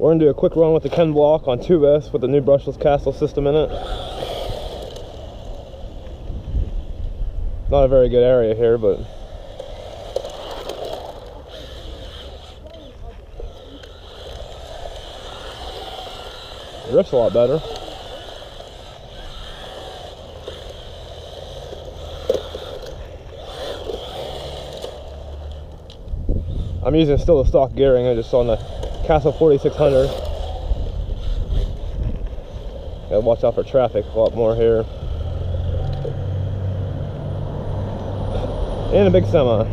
We're going to do a quick run with the Ken Block on 2S with the new brushless castle system in it. Not a very good area here, but drift's a lot better. I'm using still the stock gearing, I just on the Castle 4600. Gotta watch out for traffic a lot more here. And a big semi.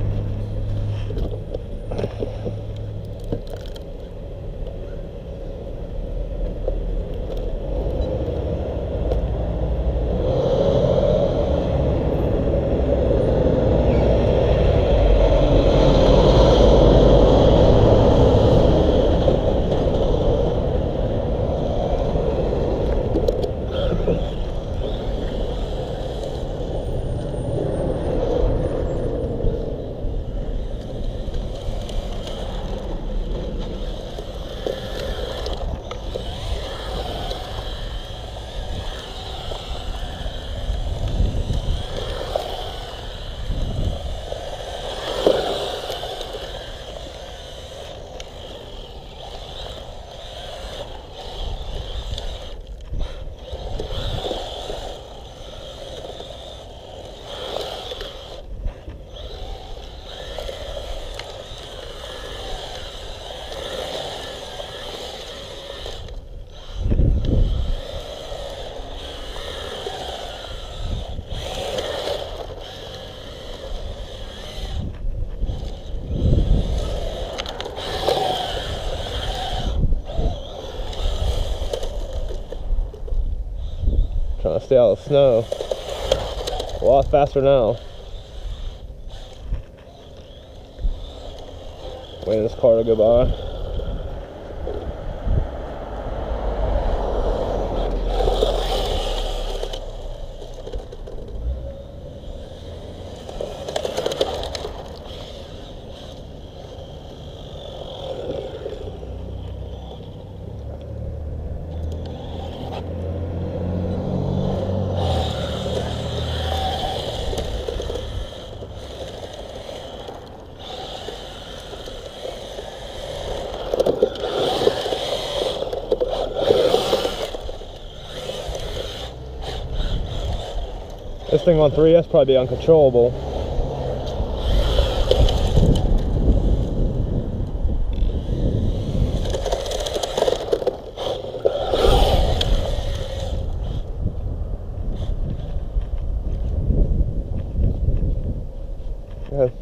Trying to stay out of the snow. A lot faster now. Waiting this car to go by. This thing on 3S probably be uncontrollable. Go ahead.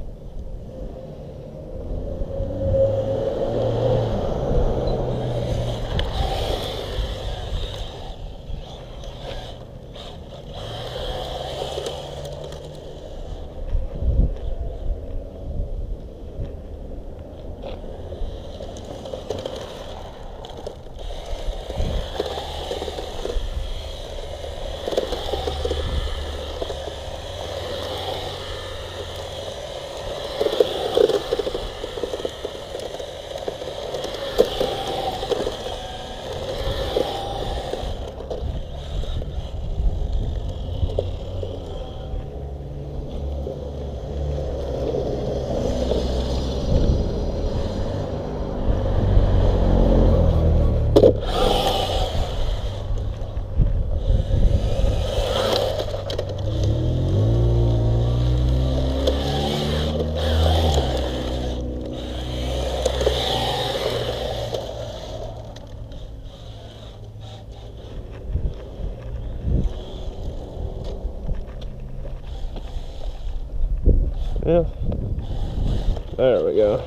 Yeah. There we go.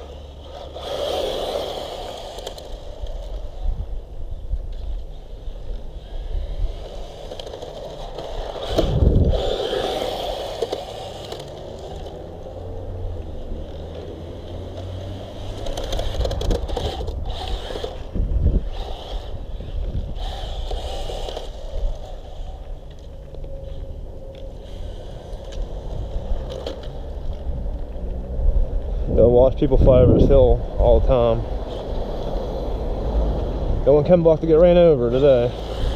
They'll watch people fly over this hill all the time. Don't want Ken Block to get ran over today.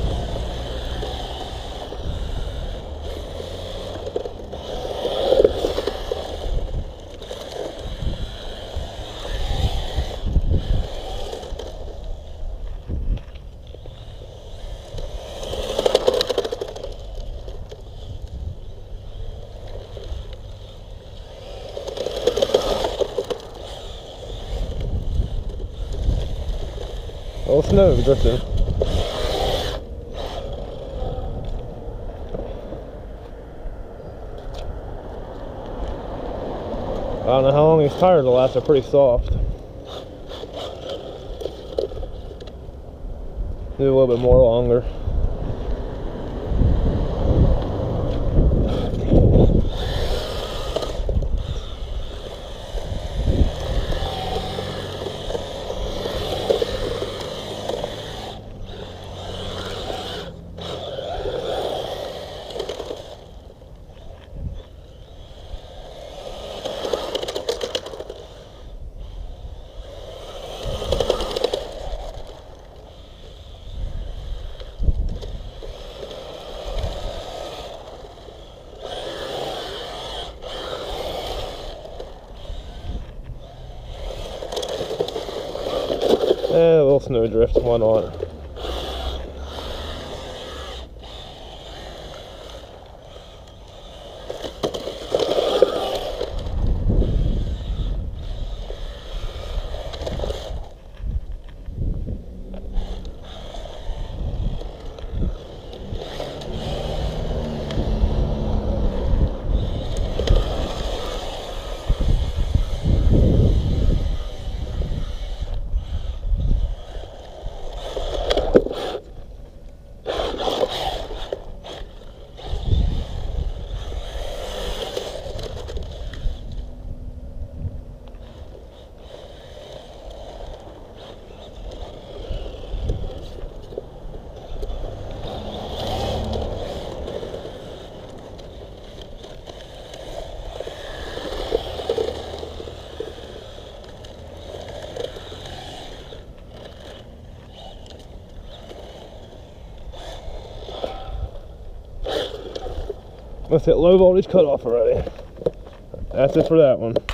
A little snow drifting. I don't know how long these tires will last. They're pretty soft. Maybe a little bit more longer. A little snow drift, why not? Let's hit low voltage cutoff already. That's it for that one.